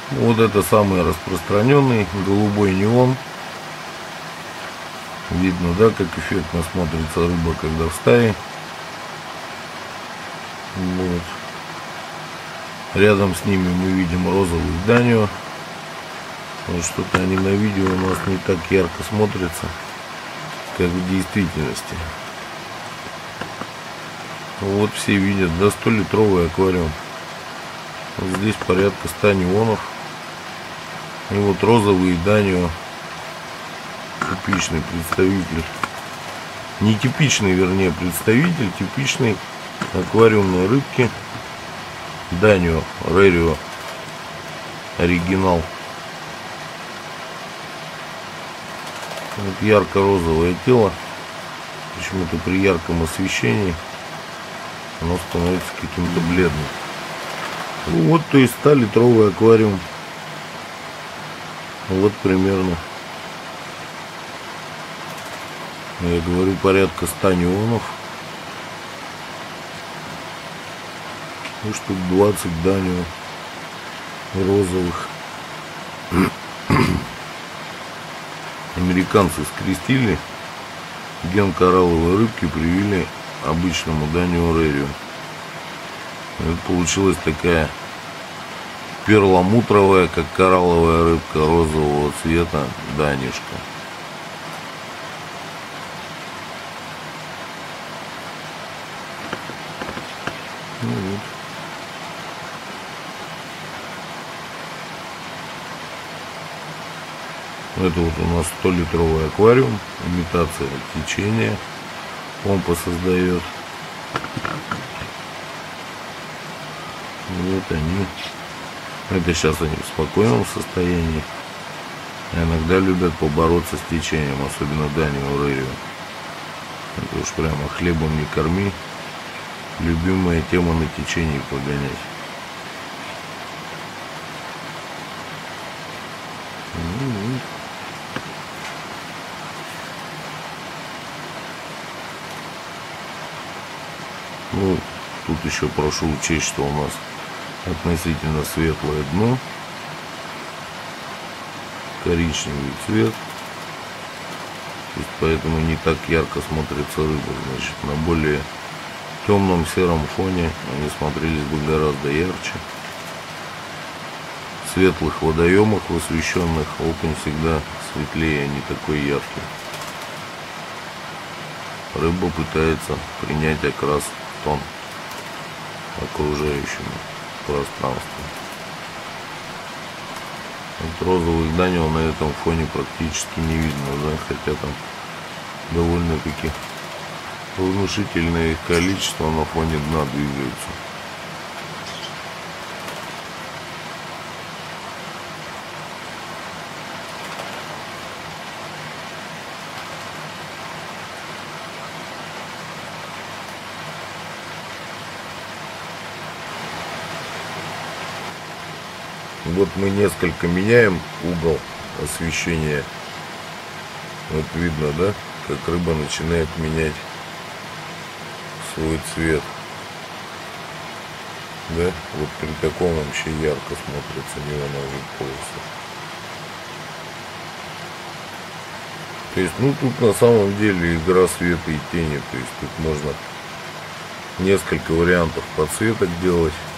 Вот это самый распространенный голубой неон. Видно, да, как эффектно смотрится рыба, когда в стае. Вот. Рядом с ними мы видим розовый данио. Вот что-то они на видео у нас не так ярко смотрятся, как в действительности. Вот все видят, да, 100-литровый аквариум. Вот здесь порядка 100 неонов. И вот розовый данио. Типичный представитель. Нетипичный, вернее, представитель типичной аквариумной рыбки. Данио Рерио оригинал. Вот ярко-розовое тело. Почему-то при ярком освещении оно становится каким-то бледным. Вот, то есть 100-литровый аквариум. Вот примерно. Я говорю, порядка 100 неонов. И штук 20 данио розовых. Американцы скрестили ген коралловой рыбки, привили обычному данио Рерио. Это получилась такая перламутровая, как коралловая рыбка, розового цвета данишка. Ну вот. Это вот у нас 100-литровый аквариум, имитация течения, помпа создает. Вот они. Это сейчас они в спокойном состоянии. Иногда любят побороться с течением, особенно данио Рерио. Это уж прямо хлебом не корми. Любимая тема на течении погонять. Ну, тут еще прошу учесть, что у нас относительно светлое дно, коричневый цвет, то есть поэтому не так ярко смотрится рыба. Значит, на более темном сером фоне они смотрелись бы гораздо ярче. В светлых водоемах, в освещенных, окунь всегда светлее, а не такой яркий. Рыба пытается принять окрас в тон окружающему пространству. Вот розовых данио на этом фоне практически не видно, да, хотя там довольно-таки внушительное их количество на фоне дна двигаются. Вот мы несколько меняем угол освещения. Вот видно, да, как рыба начинает менять свой цвет. Да, вот при таком вообще ярко смотрятся неоновые полосы. То есть, ну тут на самом деле игра света и тени. То есть тут можно несколько вариантов подсветок делать.